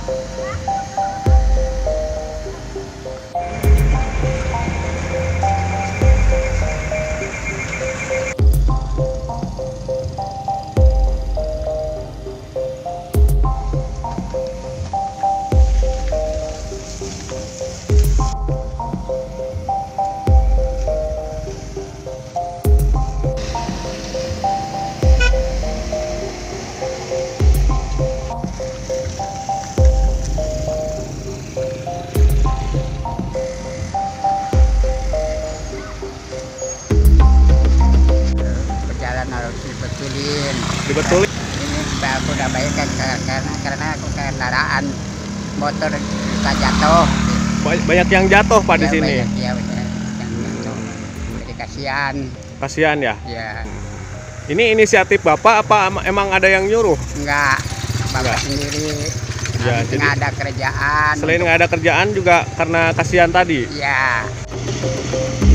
Dibetulin. Ini aku udah baik kan karena aku kendaraan motor bisa jatuh. Banyak yang jatuh Pak di sini. Banyak, ya, banyak yang jatuh. Jadi kasihan. Kasihan ya. Ya. Ini inisiatif Bapak apa emang ada yang nyuruh? Enggak, Bapak Enggak. sendiri. Ya, jadi nggak ada kerjaan. selain nggak ada kerjaan juga karena kasihan tadi. Ya.